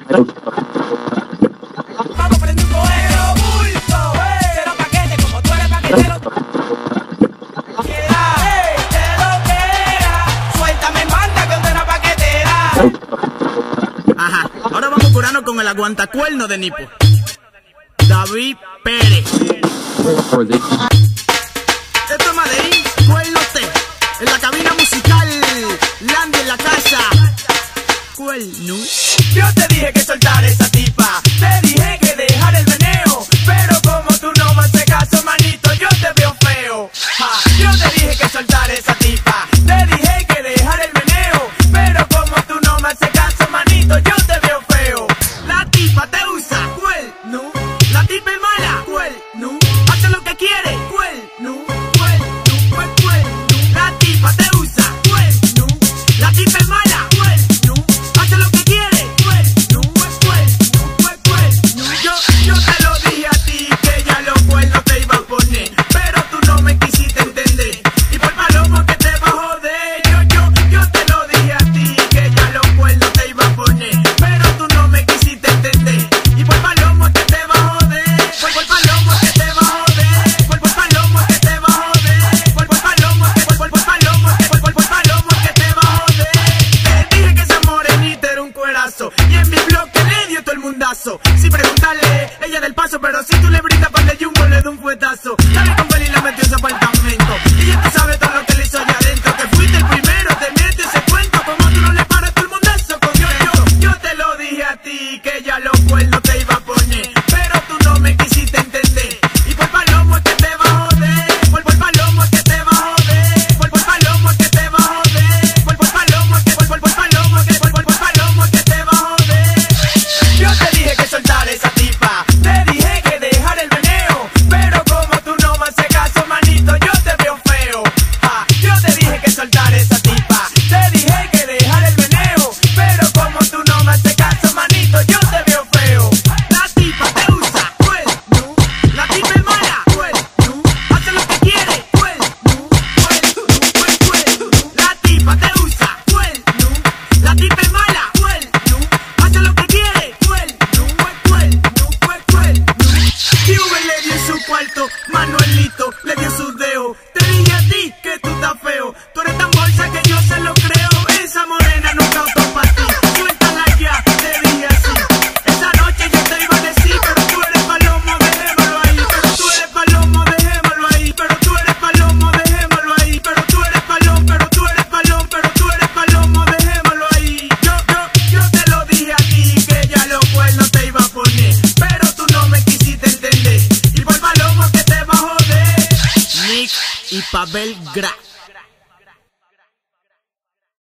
Vamos prende un fuego, bulto, cero paquete, como tú eres paquetero. Te lo quiera, suéltame, manda que usted una paquetera. Ajá, ahora vamos curando con el aguantacuerno de Nipo, David Pérez. Esto es Maderín, cuernote, en la cabina musical, Landy en la casa, cuerno. Yo te dije que soltar esa tipa, te dije que dejar el meneo, pero como tú no me haces caso, manito, yo te veo feo. Yo te dije que soltar esa tipa, te dije que dejar el meneo, pero como tú no me haces caso, manito, yo te veo feo. La tipa te usa, cuerno. La tipa es mala, cuerno. Hace lo que quiere, cuerno. La tipa te usa, cuerno. La tipa es mala, cuerno. Hace lo que quiere, cuerno. Yo te lo dije a ti que ya los cuernos te iba a poner, pero tú no me quisiste entender. Y por palomo que te va a joder. Yo te lo dije a ti que ya los cuernos te iba a poner, pero tú no me quisiste entender. Y por palomo que te va a joder. Por palomo que te va a joder. Por palomo que te va a joder. Por palomo que te va a joder. Te dije que esa morenita era un cuerazo, y en mi bloque le dio todo el mundazo. Sin preguntarle, ella del paso, pero si tú le brindas pan de jumbo le da un fuetazo. Dale con Beli la metió en su apartamento, y ya tú sabes todo lo que le hizo allá adentro. Que fuiste el primero, te mete ese cuento, como tú no le paras todo el mundazo con yo te lo dije a ti que ya los cuernos te iba a poner, pero tú no me quisiste entender. Y por palomo es que te va a joder. Por palomo es que te va a joder. Por palomo es que te va a joder. Por palomo es que te va a joder. Yo te dije que soltar esa tipa, te dije que dejar el meneo, pero como tú no me haces caso, manito, yo te veo feo. Yo te dije que soltar esa tipa, te dije que dejar el meneo, pero como tú no me haces caso, manito, yo te veo feo. La tipa te usa, cuerno. La tipa es mala, cuerno. Hace lo que quiere, cuerno. La tipa te usa, cuerno. La tipa es mala, cuerno. Hace lo que quiere, cuerno. Cuban le dio en su cuarto, Manuelito le dio sus dedos. Te dije a ti que tú estás feo, tú eres tan bolsa que yo se lo creo. Esa morena no cautó para ti, suéltala ya, te dije así. Esa noche yo te iba a decir, pero tú eres palomo, dejémoslo ahí. Pero tú eres palomo, dejémoslo ahí. Pero tú eres palomo, dejémoslo ahí. Pero tú eres palomo, dejémoslo ahí. Yo te lo dije a ti que ya los cuernos te iba a poner, pero tú no me quisiste entender. Y por palomo que te va a joder. Nick y Pavel Gra.